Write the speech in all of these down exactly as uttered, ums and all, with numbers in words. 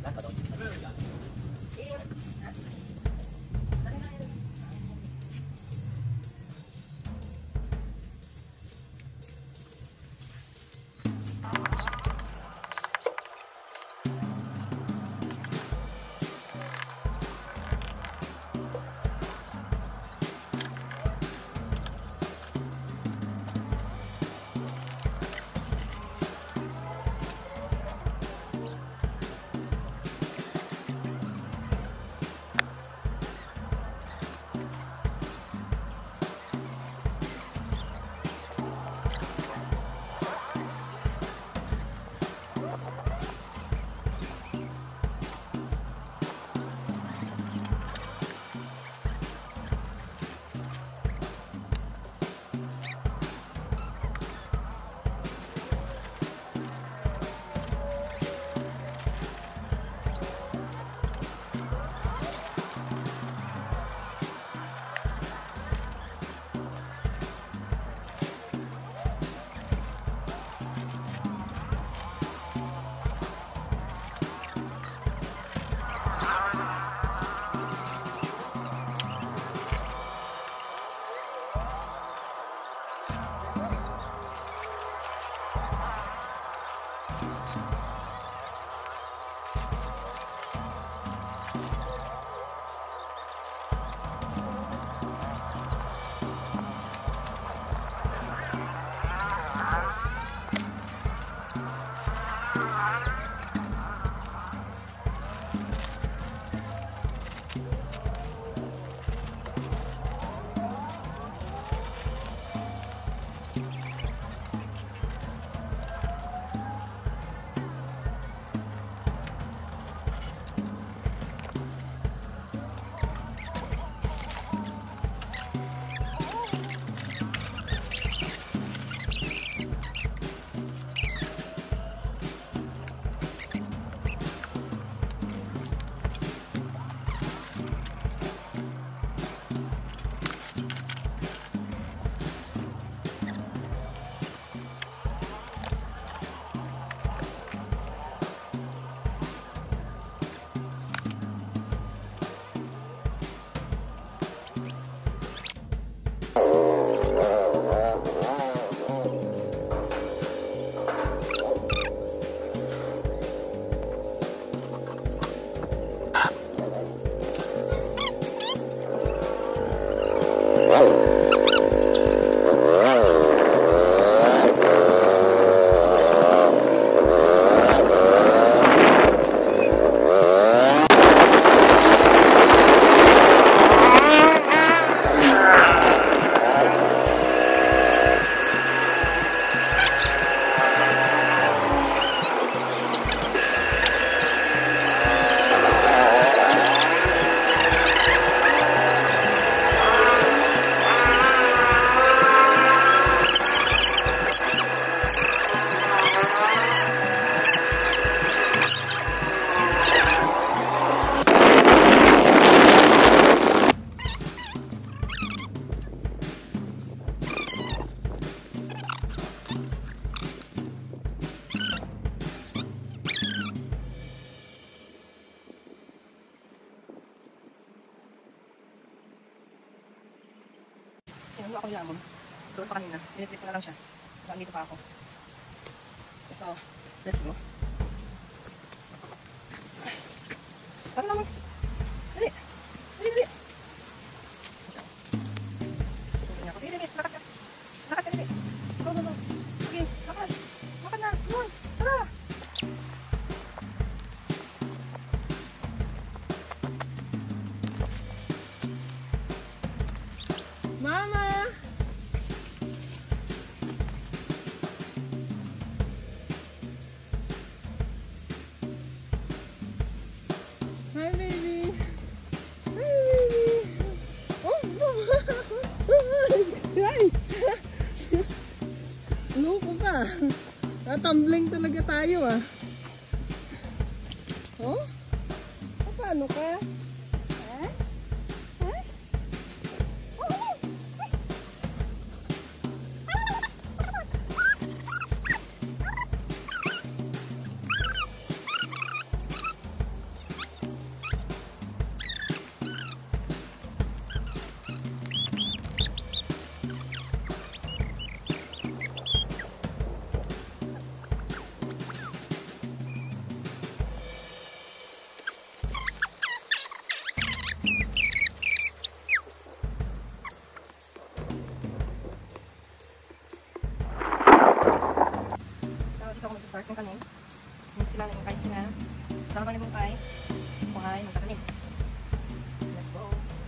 Sinundo ako nilamon. Doon pa kanina. Pinipit ko na lang siya. Saan dito pa ako. So, let's go. Tara naman. Dali. Dali, dali. Tutukin niya ako. Sige, dali. Lakad ka. Lakad ka, dali. Go, go, go. Sige, lakad. Lakad na. Doon. Tara. Mama! Hi, baby! Hi, baby! Oh, mama! Hi! Loko ka! Natumbling talaga tayo ah! Oh? Paano ka? Sama ni Bukay. Bukay, magtatanim. Let's go.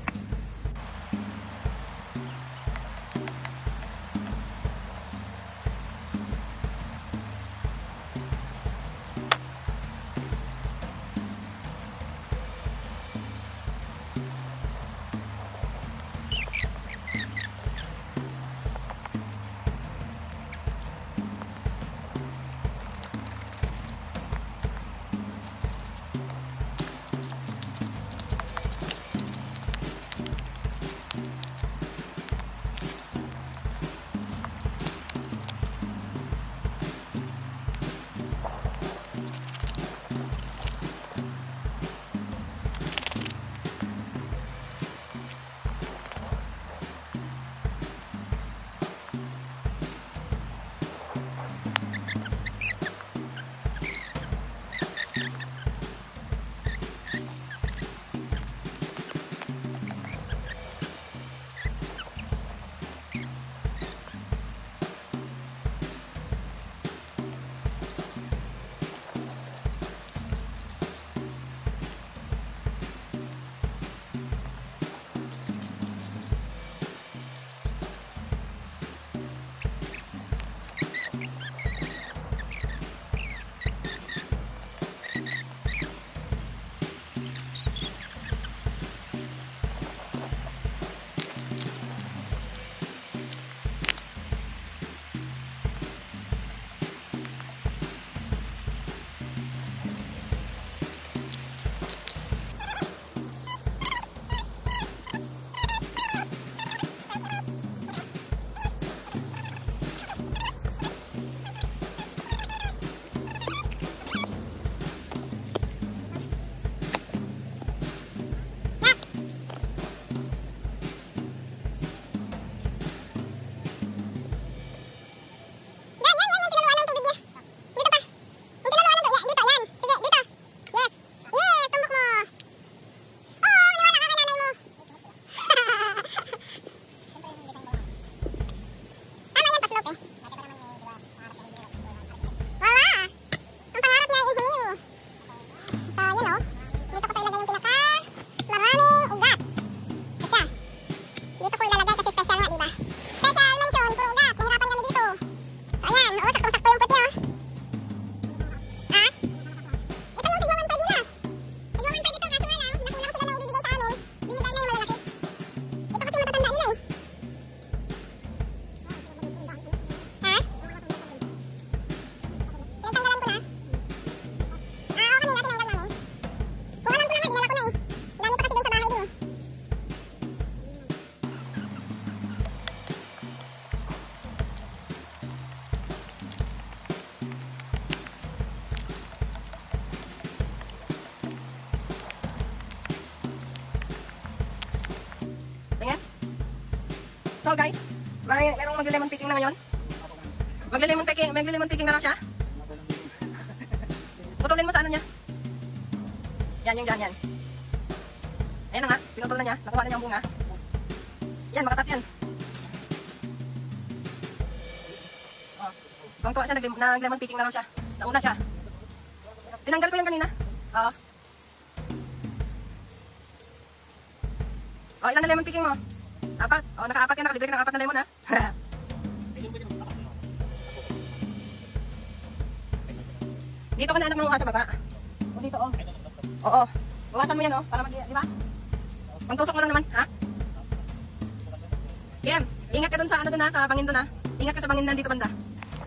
So guys, may merong magle-lemon picking na ngayon. Magle-lemon picking, magle-lemon picking na lang siya. Putulin mo sa ano niya. Yan, yung dyan, yan. Ayan na nga, pinutol na niya. Nakuha na niya ang bunga. Yan, makatas yan. Oh. Tuwang-tuwa siya, nag-lemon picking na raw siya. Nauna siya. Tinanggal ko yan kanina. Oo. Oh, ilan na lemon picking mo? Apat? Oh, naka-apat yan. Nakalibre ka ng apat na lemon, ha? Dito ka na anak manguha sa baba. O dito, oh. Oo. Bawasan mo yan, oh. Para mag- di ba? Pangtusok mo lang naman, ha? Yan. Ingat ka dun sa ano dun, ha? Sa bangin dun, ha? Ingat ka sa bangin na dito banda.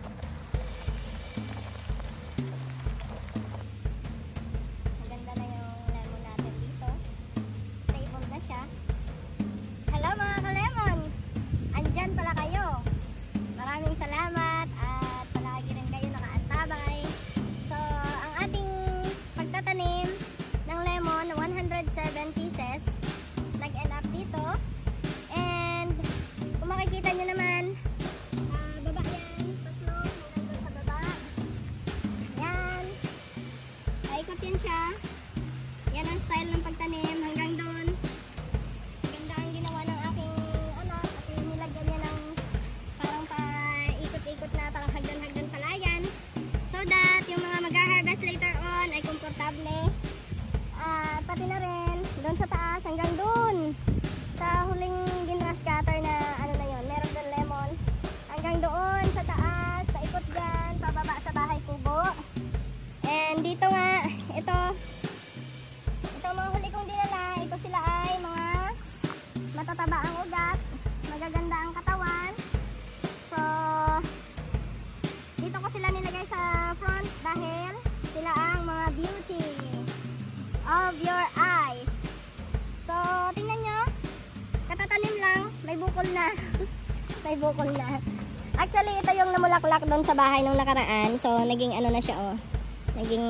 Maganda na yung lemon natin dito. Stable na siya. Hello mga ka-lemon! Andyan pala kayo. Maraming salamat at palagi rin kayo nakaantabay. So, ang ating pagtatanim ng lemon na one hundred seven pieces nag-end up dito. And kung makikita nyo naman, uh, baba yan, paslong, hanggang sa baba. Yan. Paikot yan siya. Yan ang style ng pagtanim hanggang doon. Ganda ang ginawa ng aking anak at nilagyan niya ng parang paikot-ikot na parang hagdan-hagdan pala yan. So that yung mga mag-harvest later on ay komportable pati na rin, doon sa taas, hanggang doon. Sa huling ginras cutter na ano na yun, meron doon lemon. Hanggang doon sa taas, paikot dyan, pababa sa bahay kubo. And dito nga, ito, ito mga huli kong dinala, ito sila ay mga matataba ang ugat, magaganda ang katawan. So, dito ko sila nilagay sa front dahil sila ang mga beauty of your eyes. So, tingnan nyo, katatanim lang, may bukol na. May bukol na. Actually, ito yung namulaklak doon sa bahay nung nakaraan. So, naging ano na siya, oh. Naging,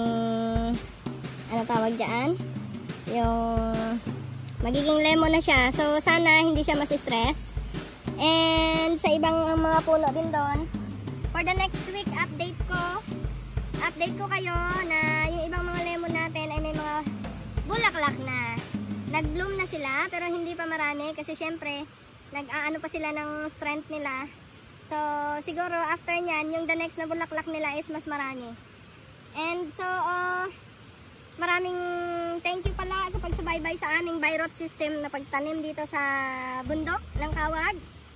ano tawag dyan? Yung, magiging lemon na siya. So, sana hindi siya masistress. And, sa ibang mga puno din doon. For the next week, update ko. Update ko kayo na yung ibang mga lemon natin ay may mga bulaklak na. Nag-bloom na sila, pero hindi pa marami. Kasi syempre, nag-aano pa sila ng strength nila. So, siguro after nyan, yung the next na bulaklak nila is mas marami. And so, uh, maraming thank you pala sa pagsubaybay sa aming Birot system na pagtanim dito sa bundok ng Kawag.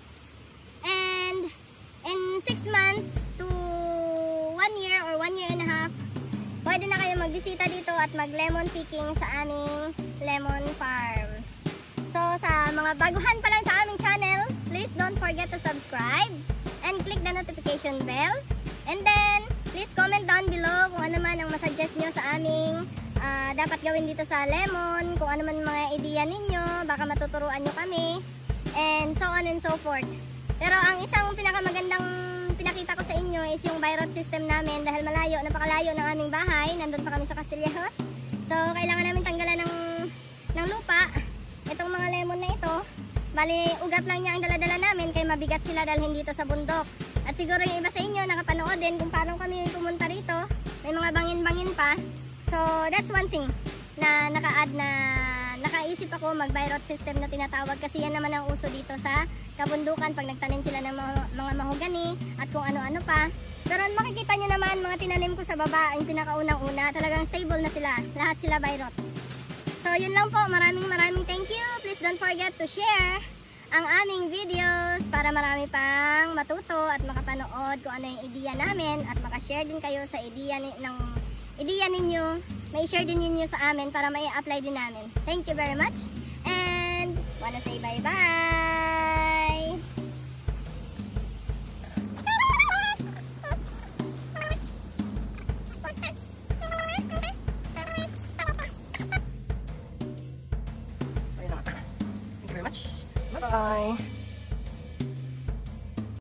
And in six months to one year or one year and a half, pwede na kayo magbisita dito at mag-lemon picking sa aming lemon farm. So, sa mga baguhan pa lang sa aming channel, please don't forget to subscribe and click the notification bell. And then, please comment down below kung ano man ang masuggest nyo sa aming uh, dapat gawin dito sa lemon, kung ano man mga idea ninyo, baka matuturuan nyo kami, and so on and so forth. Pero ang isang pinakamagandang pinakita ko sa inyo is yung Birot system namin dahil malayo, napakalayo ng aming bahay, nandun pa kami sa Castillejos. So, kailangan namin tanggalan ng, ng lupa. Itong mga lemon na ito, bali ugat lang niya ang daladala namin kaya mabigat sila dalhin dito sa bundok. At siguro yung iba sa inyo nakapanood din kung paano kami pumunta rito. May mga bangin-bangin pa. So that's one thing na naka-add na nakaisip ako mag-Birot system na tinatawag kasi yan naman ang uso dito sa kabundukan pag nagtanim sila ng mga, mga mahogani at kung ano-ano pa. Pero makikita nyo naman mga tinanim ko sa baba, yung pinakaunang-una, talagang stable na sila. Lahat sila Birot. So yun lang po, maraming maraming thank you. Please don't forget to share ang aming videos para marami pang matuto at makapanood kung ano yung ideya namin at makashare din kayo sa ideya ni, ng ideya ninyo. May share din ninyo sa amin para may apply din namin. Thank you very much and wanna say bye bye. So yun lang. Thank you very much. Bye bye.